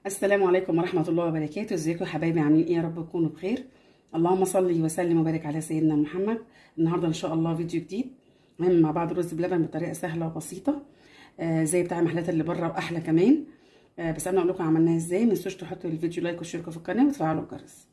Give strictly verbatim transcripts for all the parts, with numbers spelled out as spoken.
السلام عليكم ورحمة الله وبركاته. ازيكم يا حبايبي؟ عاملين ايه؟ يا رب تكونوا بخير. اللهم صل وسلم وبارك على سيدنا محمد. النهارده ان شاء الله فيديو جديد هنعمل مع بعض رز بلبن بطريقة سهلة وبسيطة، آه زي بتاع المحلات اللي بره واحلى كمان. آه بس انا اقول لكم عملناها ازاي. ما تنسوش تحطوا الفيديو لايك وتشتركوا في القناة وتفعلوا الجرس.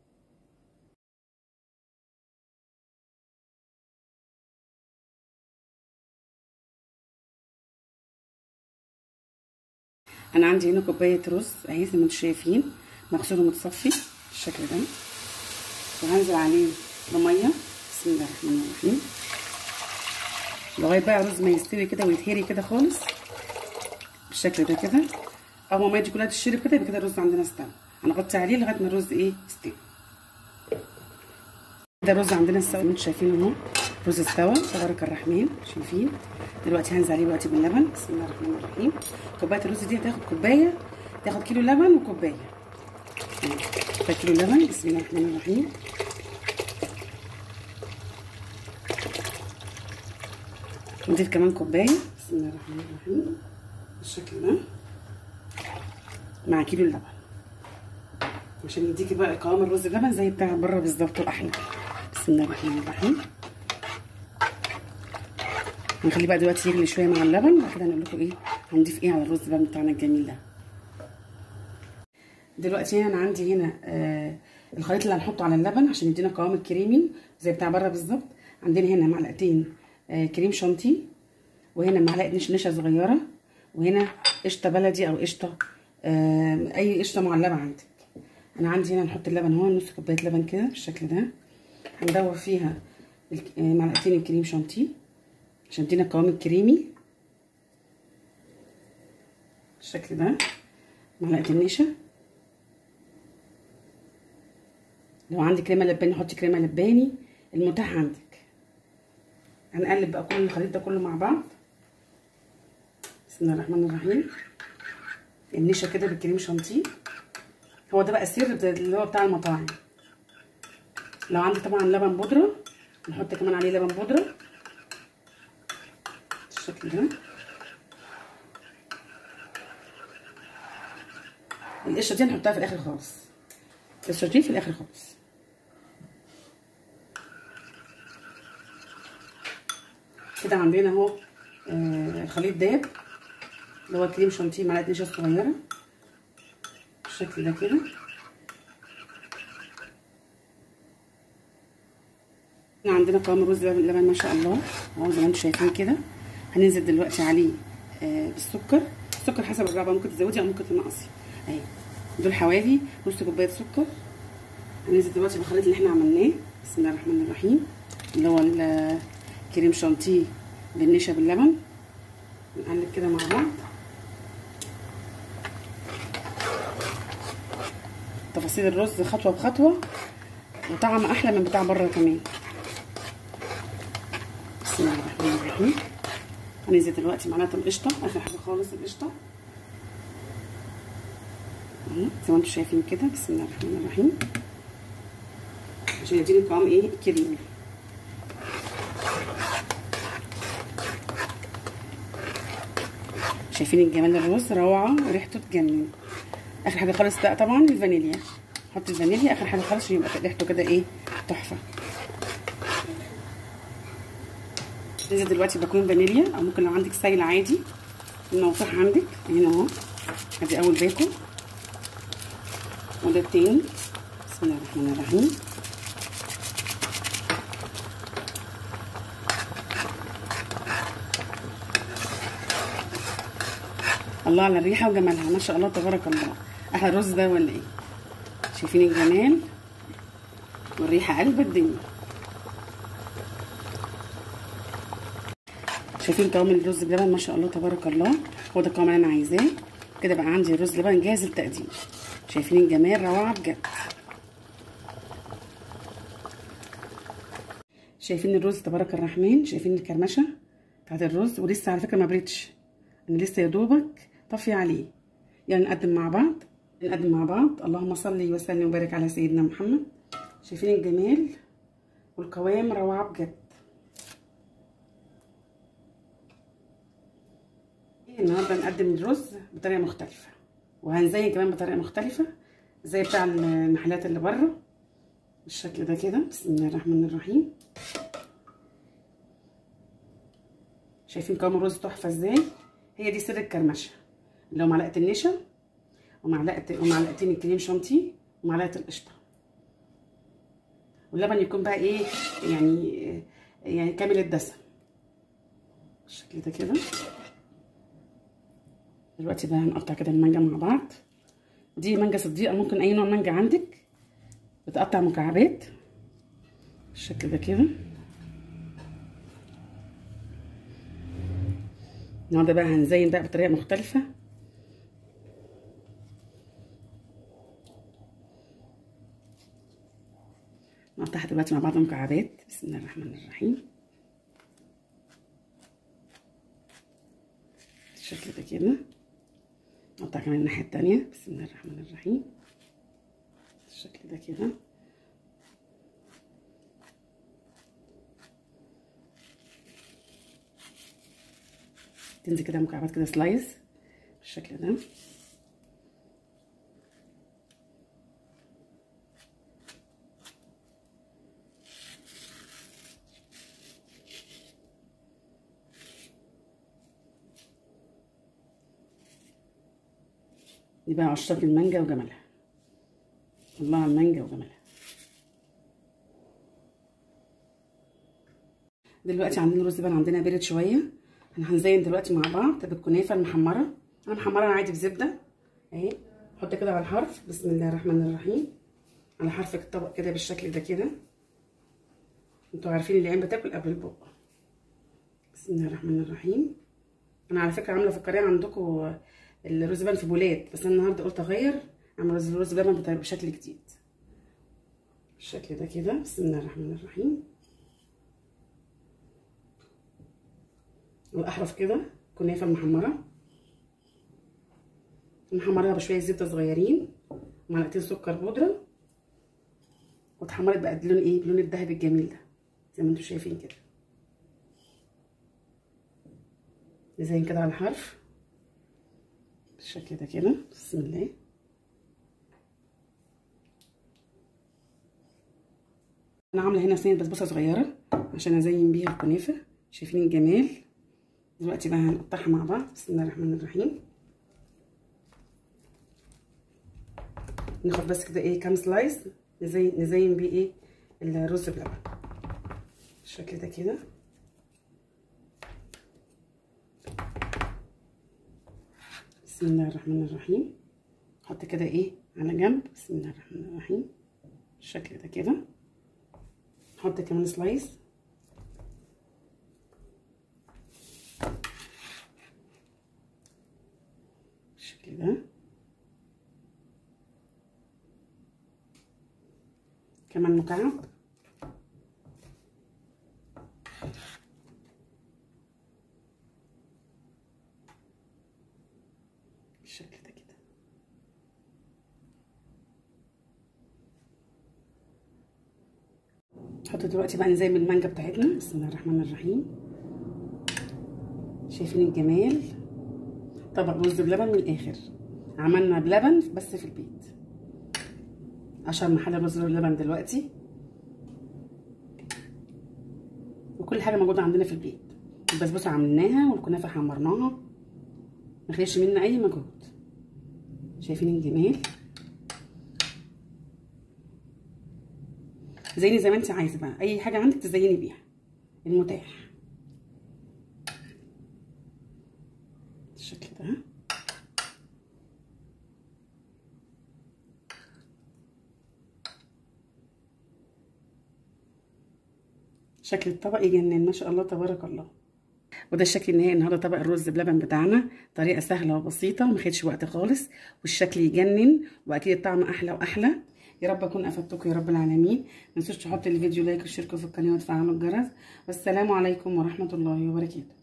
انا عندي هنا كوباية رز اهي زي ما انتم شايفين، مغسول ومتصفي بالشكل ده، وهنزل عليه بميه. بسم الله الرحمن الرحيم لغايه بقى الرز ما يستوي كده ويتهري كده خالص بالشكل ده كده. اول ما الميه دي كلها تشرب كده يبقى كده الرز عندنا استوى. هنغطي عليه لغايه ما الرز ايه يستوي. ده الرز عندنا استوى، انتوا شايفين اهو الرز استوى تبارك الرحمن. شايفين؟ دلوقتي هنزل عليه دلوقتي باللبن. بسم الله الرحمن الرحيم. كوبايه الرز دي هتاخد كوبايه، تاخد كيلو لبن وكوبايه. ده كيلو لبن. بسم الله الرحمن الرحيم. نضيف كمان كوبايه. بسم الله الرحمن الرحيم بالشكل ده مع كيلو اللبن عشان يديكي بقى قوام الرز اللبن زي بتاع بره بالظبط واحلى. بسم الله الرحمن الرحيم. هنخليه بقى دلوقتي يغلي شويه مع اللبن، وبعد كده هنقول لكم ايه هنضيف ايه على الرز اللبن بتاعنا الجميل ده. دلوقتي انا عندي هنا آه الخليط اللي هنحطه على اللبن عشان يدينا قوام الكريمي زي بتاع بره بالظبط. عندنا هنا معلقتين آه كريم شانتيه، وهنا معلقه نشا نشا صغيره، وهنا قشطه بلدي او قشطه آه اي قشطه معلبه عندك. انا عندي هنا نحط اللبن هو نص كوبايه لبن كده بالشكل ده. هندور فيها معلقتين الكريم شانتيه عشان يدينا القوام الكريمي بالشكل ده. معلقه النشا، لو عندك كريمه لباني حطي كريمه لباني المتاح عندك. هنقلب بقى كل الخليط ده كله مع بعض. بسم الله الرحمن الرحيم. النشا كده بالكريم شانتيه هو ده بقى السر اللي هو بتاع المطاعم. لو عندك طبعا لبن بودره نحط كمان عليه لبن بودره بالشكل ده. القشره دي هنحطها في الاخر خالص، القشره دي في الاخر خالص. كده عندنا اهو آه الخليط داب اللي هو كريم شانتيه معلقه نشا صغيره بالشكل ده كده. عندنا قوام الرز باللبن ما شاء الله اهو زي ما انتم شايفين كده. هننزل دلوقتي عليه آه بالسكر. السكر حسب الرغبه، ممكن تزودي او ممكن تنقصي. اهي دول حوالي نص كوبايه سكر. هننزل دلوقتي بالخليط اللي احنا عملناه. بسم الله الرحمن الرحيم اللي هو الكريم شانتيه بالنشا باللبن. نقلب كده مع بعض. تفاصيل الرز خطوه بخطوه وطعم احلى من بتاع بره كمان. بسم الله الرحمن الرحيم. هننزل دلوقتي معلقه القشطه اخر حاجه خالص القشطه اهي زي ما انتم شايفين كده. بسم الله الرحمن الرحيم عشان يديني قوام ايه كريمي. شايفين الجمال الرز روعه وريحته تجنن. اخر حاجه خالص بقى طبعا الفانيليا. حط الفانيليا اخر حاجه خالص عشان يبقى ريحته كده ايه تحفه. ننزل دلوقتي باكون فانيليا او ممكن لو عندك سايل عادي الموضوع عندك. هنا اهو ادي اول باكو وده التاني. بسم الله الرحمن الرحيم. الله على الريحه وجمالها ما شاء الله تبارك الله. احلى رز ده ولا ايه؟ شايفين الجمال والريحه قلب الدنيا. شايفين قوام الرز بلبن ما شاء الله تبارك الله. هو ده القوام اللي انا عايزاه كده. بقى عندي الرز لبن جاهز للتقديم. شايفين الجمال روعه بجد. شايفين الرز تبارك الرحمن. شايفين الكرمشه بتاعت الرز ولسه على فكره ما بردش، انا لسه يا دوبك طافيه عليه. يعني نقدم مع بعض نقدم مع بعض. اللهم صل وسلم وبارك على سيدنا محمد. شايفين الجمال والقوام روعه بجد. النهارده نقدم الرز بطريقه مختلفه. وهنزين كمان بطريقه مختلفه زي بتاع المحلات اللي بره بالشكل ده كده. بسم الله الرحمن الرحيم. شايفين قوام الرز تحفه ازاي؟ هي دي سر الكرمشه، اللي هو معلقه النشا ومعلقه ومعلقتين الكريم شانتيه ومعلقه القشطه، واللبن يكون بقى ايه يعني يعني كامل الدسم بالشكل ده كده. دلوقتي بقى هنقطع كده المانجا مع بعض. دي مانجا صديقه، ممكن اي نوع مانجا عندك بتقطع مكعبات بالشكل ده كده. النهارده بقى هنزين بقى بطريقه مختلفه. نقطعها دلوقتي مع بعض مكعبات. بسم الله الرحمن الرحيم بالشكل ده كده. نقطع كمان الناحيه التانيه. بسم الله الرحمن الرحيم بالشكل ده كده. تنزل كده مكعبات كده سلايز بالشكل ده. دي بقى عشاق المانجا وجمالها. الله على المانجا وجمالها. دلوقتي عندنا الرز بقى عندنا بارد شويه. احنا هنزين دلوقتي مع بعض بالكنافه المحمره. انا محمره عادي بزبده اهي. نحط كده على الحرف. بسم الله الرحمن الرحيم. على حرف الطبق كده بالشكل ده كده. انتوا عارفين العين بتاكل قبل البق. بسم الله الرحمن الرحيم. انا على فكره عامله في القريه عندكم الرز بلبن في بولات، بس انا النهارده قلت اغير اعمل رز رز بلبن بشكل جديد بالشكل ده كده. بسم الله الرحمن الرحيم. والاحرف كده كنافه المحمره، محمرها بشويه زبده صغيرين ومعلقتين سكر بودره، واتحمرت بقى بلون ايه، بلون الذهبي الجميل ده زي ما انتم شايفين كده. نزين كده على الحرف بالشكل ده كده. بسم الله. انا عامله هنا صينيه بسبوسه صغيره عشان ازين بيها الكنافه. شايفين الجمال؟ دلوقتي بقى هنقطعها مع بعض. بسم الله الرحمن الرحيم. ناخد بس كده ايه كام سلايس نزين نزين بيه ايه الرز بلبن بالشكل ده كده. بسم الله الرحمن الرحيم. نحط كده ايه على جنب. بسم الله الرحمن الرحيم بالشكل ده كده. نحط كمان سلايس بالشكل ده. كمان مكعب بالشكل ده كده. نحط دلوقتي بقى نزين المانجا بتاعتنا. بسم الله الرحمن الرحيم. شايفين الجمال؟ طبق رز بلبن من الاخر. عملنا بلبن بس في البيت. اشهر محل رز بلبن دلوقتي، وكل حاجه موجوده عندنا في البيت. البسبوسه عملناها والكنافه حمرناها، ما خدش منا اي مجهود. شايفين الجمال؟ زيني زي ما انت عايزه بقى، اي حاجه عندك تزيني بيها المتاح بالشكل ده. شكل الطبق يجنن ما شاء الله تبارك الله. وده الشكل النهائي النهارده طبق الرز بلبن بتاعنا. طريقه سهله وبسيطه وما خدش وقت خالص، والشكل يجنن، واكيد الطعم احلى واحلى. يا رب اكون افدتكم يا رب العالمين. ما تنسوش تحطوا الفيديو لايك واشتركوا في القناه وتفعلوا الجرس. والسلام عليكم ورحمه الله وبركاته.